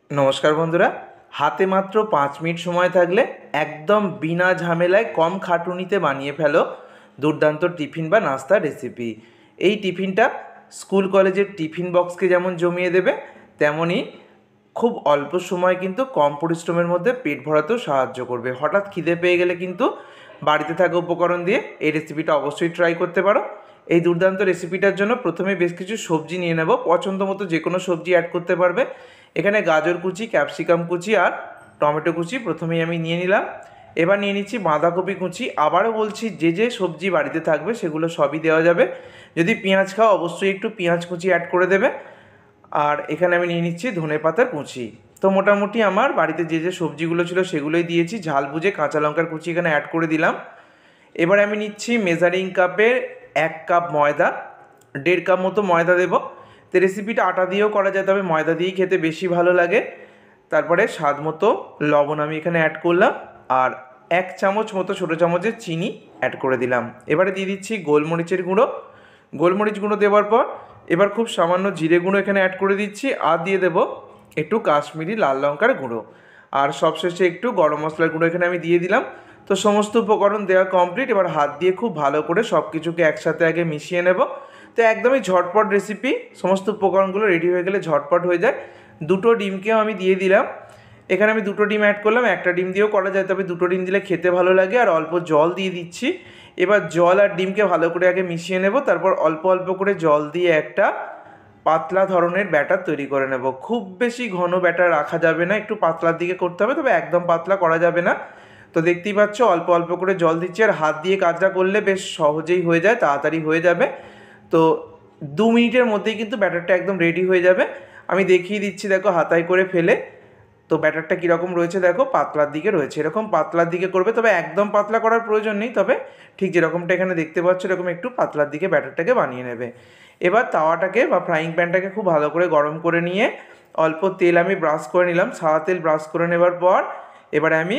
नमस्कार बंधुरा हाथे मात्र 5 मिनट समय थाकले एकदम बिना झामेलाय कम खाटुनिते बानिए फेलो दुर्दान्त टिफिन बा नास्ता रेसिपि। এই টিফিনটা স্কুল কলেজের টিফিন বক্সকে যেমন জমিয়ে দেবে তেমনি খুব অল্প সময় কিন্তু কম পরিশ্রমের মধ্যে পেট ভরাতেও সাহায্য করবে। হঠাৎ খিদে পেয়ে গেলে কিন্তু বাড়িতে থাকা উপকরণ দিয়ে এই রেসিপিটা অবশ্যই ট্রাই করতে পারো। এই দুর্দান্ত রেসিপিটার জন্য প্রথমে বেশ কিছু সবজি নিয়ে নেব। পছন্দ মতো যে কোনো সবজি অ্যাড করতে পারবে। এখানে গাজর কুচি, ক্যাপসিকাম কুচি আর টমেটো কুচি প্রথমেই আমি নিয়ে নিলাম। এবার নিয়ে নিচ্ছি বাঁধাকপি কুচি। আবারও বলছি, যে যে সবজি বাড়িতে থাকবে সেগুলো সবই দেওয়া যাবে। যদি পেঁয়াজ খাও অবশ্যই একটু পেঁয়াজ কুচি অ্যাড করে দেবে। আর এখানে আমি নিয়ে নিচ্ছি ধনেপাতার কুচি। তো মোটামুটি আমার বাড়িতে যে যে সবজিগুলো ছিল সেগুলোই দিয়েছি। ঝাল বুঝে কাঁচা লঙ্কার কুচি এখানে অ্যাড করে দিলাম। এবার আমি নিচ্ছি মেজারিং কাপের 1 কাপ ময়দা, 1.5 কাপ মতো ময়দা দেবো। তো রেসিপিটা আটা দিয়েও করা যায়, তবে ময়দা দিয়েই খেতে বেশি ভালো লাগে। তারপরে স্বাদ মতো লবণ আমি এখানে অ্যাড করলাম আর 1 চামচ মতো ছোটো চামচের চিনি অ্যাড করে দিলাম। এবারে দিয়ে দিচ্ছি গোলমরিচের গুঁড়ো। গোলমরিচ গুঁড়ো দেওয়ার পর এবার খুব সামান্য জিরে গুঁড়ো এখানে অ্যাড করে দিচ্ছি আর দিয়ে দেবো একটু কাশ্মীরি লাল লঙ্কার গুঁড়ো আর সবশেষে একটু গরম মশলার গুঁড়ো এখানে আমি দিয়ে দিলাম। তো সমস্ত উপকরণ দেওয়া কমপ্লিট। এবার হাত দিয়ে খুব ভালো করে সব কিছুকে একসাথে আগে মিশিয়ে নেব। তো একদমই ঝটপট রেসিপি, সমস্ত উপকরণগুলো রেডি হয়ে গেলে ঝটপট হয়ে যায়। 2টো ডিমকেও আমি দিয়ে দিলাম। এখানে আমি 2টো ডিম অ্যাড করলাম, একটা ডিম দিয়েও করা যায়, তবে 2টো ডিম দিলে খেতে ভালো লাগে। আর অল্প জল দিয়ে দিচ্ছি। এবার জল আর ডিমকে ভালো করে আগে মিশিয়ে নেব, তারপর অল্প অল্প করে জল দিয়ে একটা পাতলা ধরনের ব্যাটার তৈরি করে নেব। খুব বেশি ঘন ব্যাটার রাখা যাবে না, একটু পাতলার দিকে করতে হবে, তবে একদম পাতলা করা যাবে না। তো দেখতেই পাচ্ছ অল্প অল্প করে জল দিচ্ছি আর হাত দিয়ে কাজটা করলে বেশ সহজেই হয়ে যায়, তাড়াতাড়ি হয়ে যাবে। তো 2 মিনিটের মধ্যেই কিন্তু ব্যাটারটা একদম রেডি হয়ে যাবে। আমি দেখিয়ে দিচ্ছি, দেখো হাতায় করে ফেলে। তো ব্যাটারটা কীরকম রয়েছে দেখো, পাতলার দিকে রয়েছে। এরকম পাতলার দিকে করবে, তবে একদম পাতলা করার প্রয়োজন নেই, তবে ঠিক যেরকমটা এখানে দেখতে পাচ্ছ এরকম একটু পাতলার দিকে ব্যাটারটাকে বানিয়ে নেবে। এবার তাওয়াটাকে বা ফ্রাইং প্যানটাকে খুব ভালো করে গরম করে নিয়ে অল্প তেল আমি ব্রাশ করে নিলাম। সাদা তেল ব্রাশ করে নেবার পর এবারে আমি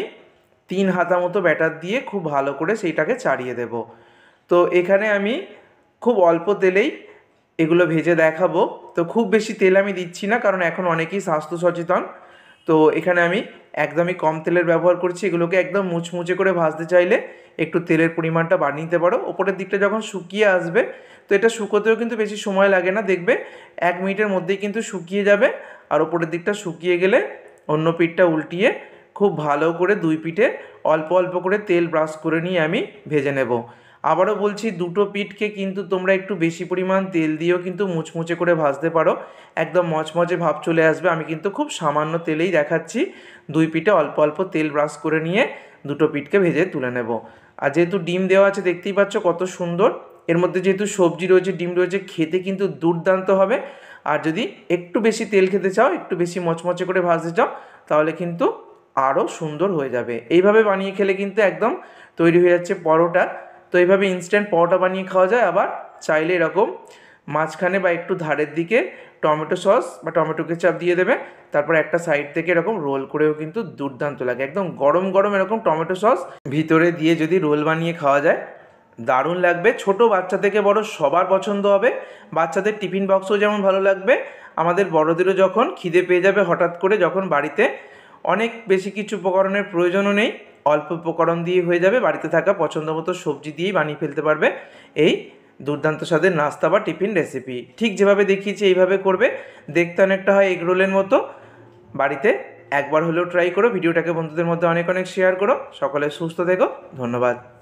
3 হাতা মতো ব্যাটার দিয়ে খুব ভালো করে সেইটাকে চাড়িয়ে দেব। তো এখানে আমি খুব অল্প তেলেই এগুলো ভেজে দেখাবো। তো খুব বেশি তেল আমি দিচ্ছি না, কারণ এখন অনেকেই স্বাস্থ্য সচেতন। তো এখানে আমি একদমই কম তেলের ব্যবহার করছি। এগুলোকে একদম মুচমুচে করে ভাজতে চাইলে একটু তেলের পরিমাণটা বাড়িয়ে নিতে পারো। ওপরের দিকটা যখন শুকিয়ে আসবে, তো এটা শুকোতেও কিন্তু বেশি সময় লাগে না, দেখবে 1 মিনিটের মধ্যেই কিন্তু শুকিয়ে যাবে। আর ওপরের দিকটা শুকিয়ে গেলে অন্য পিঠটা উল্টিয়ে খুব ভালো করে 2 পিঠে অল্প অল্প করে তেল ব্রাশ করে নিয়ে আমি ভেজে নেব। আবারও বলছি, 2টো পিঠকে কিন্তু তোমরা একটু বেশি পরিমাণ তেল দিয়েও কিন্তু মুচমুচে করে ভাজতে পারো, একদম মচমচে ভাব চলে আসবে। আমি কিন্তু খুব সামান্য তেলেই দেখাচ্ছি। 2 পিঠে অল্প অল্প তেল ব্রাশ করে নিয়ে 2টো পিঠকে ভেজে তুলে নেব। আর যেহেতু ডিম দেওয়া আছে দেখতেই পাচ্ছ কত সুন্দর, এর মধ্যে যেহেতু সবজি রয়েছে, ডিম রয়েছে, খেতে কিন্তু দুর্দান্ত হবে। আর যদি একটু বেশি তেল খেতে চাও, একটু বেশি মচমচে করে ভাজতে চাও, তাহলে কিন্তু আরও সুন্দর হয়ে যাবে। এইভাবে বানিয়ে খেলে কিন্তু একদম তৈরি হয়ে যাচ্ছে পরোটা। তো এইভাবে ইনস্ট্যান্ট পরোটা বানিয়ে খাওয়া যায়। আবার চাইলে এরকম মাঝখানে বা একটু ধারের দিকে টমেটো সস বা টমেটো কেচাপ দিয়ে দেবে, তারপর একটা সাইড থেকে এরকম রোল করেও কিন্তু দুর্দান্ত লাগে। একদম গরম গরম এরকম টমেটো সস ভিতরে দিয়ে যদি রোল বানিয়ে খাওয়া যায়, দারুণ লাগবে। ছোট বাচ্চা থেকে বড় সবার পছন্দ হবে। বাচ্চাদের টিফিন বক্সও যেমন ভালো লাগবে, আমাদের বড়দেরও যখন খিদে পেয়ে যাবে হঠাৎ করে, যখন বাড়িতে অনেক বেশি কিছু উপকরণের প্রয়োজনও নেই, অল্প উপকরণ দিয়ে হয়ে যাবে, বাড়িতে থাকা পছন্দ মতো সবজি দিয়েই বানিয়ে ফেলতে পারবে এই দুর্দান্ত স্বাদের নাস্তা বা টিফিন রেসিপি। ঠিক যেভাবে দেখিয়েছি এইভাবে করবে, দেখতে অনেকটা হয় এগ রোলের মতো। বাড়িতে একবার হলেও ট্রাই করো। ভিডিওটাকে বন্ধুদের মধ্যে অনেক অনেক শেয়ার করো। সকলে সুস্থ থেকো, ধন্যবাদ।